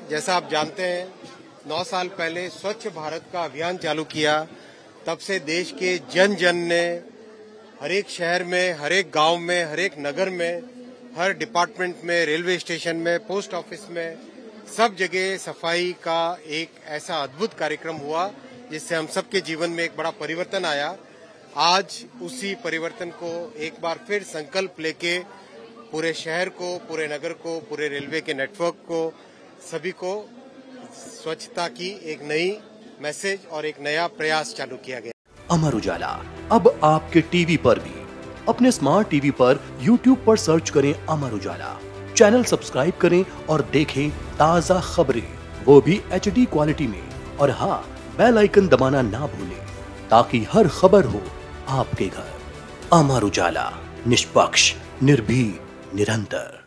जैसा आप जानते हैं 9 साल पहले स्वच्छ भारत का अभियान चालू किया। तब से देश के जन जन ने हर एक शहर में, हर एक गांव में, हर एक नगर में, हर डिपार्टमेंट में, रेलवे स्टेशन में, पोस्ट ऑफिस में, सब जगह सफाई का एक ऐसा अद्भुत कार्यक्रम हुआ जिससे हम सबके जीवन में एक बड़ा परिवर्तन आया। आज उसी परिवर्तन को एक बार फिर संकल्प लेके पूरे शहर को, पूरे नगर को, पूरे रेलवे के नेटवर्क को, सभी को स्वच्छता की एक नई मैसेज और एक नया प्रयास चालू किया गया। अमर उजाला अब आपके टीवी पर भी। अपने स्मार्ट टीवी पर YouTube पर सर्च करें अमर उजाला, चैनल सब्सक्राइब करें और देखें ताजा खबरें, वो भी HD क्वालिटी में। और हाँ, बेल आइकन दबाना ना भूलें ताकि हर खबर हो आपके घर। अमर उजाला, निष्पक्ष, निर्भीक, निरंतर।